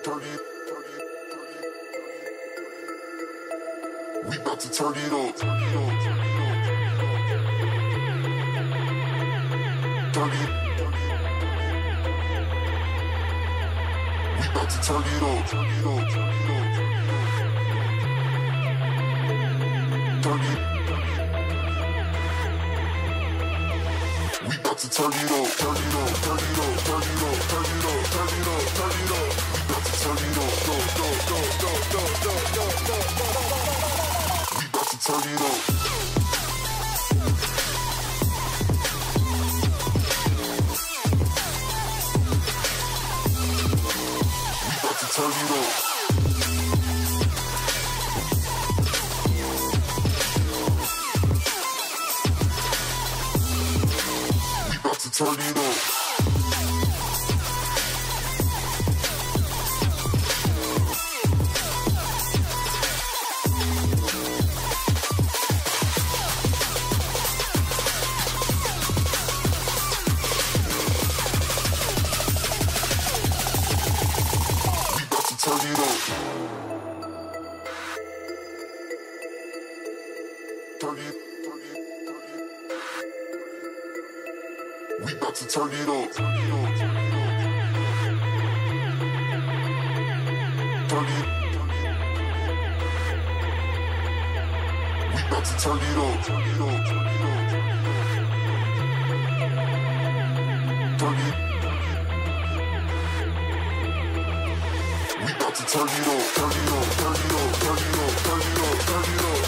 We about to turn it up. Turn it. We about to turn it up. Turn it. We about to turn it up. Turn it up. Turn it up. Turn it up. Turn it up. Turn it up. Turn it up. We about to turn it up. Go, go, go, go, go, go, go, go, go. We about to turn it up. Turn it up. We about to turn it up. Turn it up. Turn it. We about to turn it up. Turn it. We about to turn it up. Turn it. We about to turn it up, turn it up, turn it up, turn it up, turn it up, turn it up.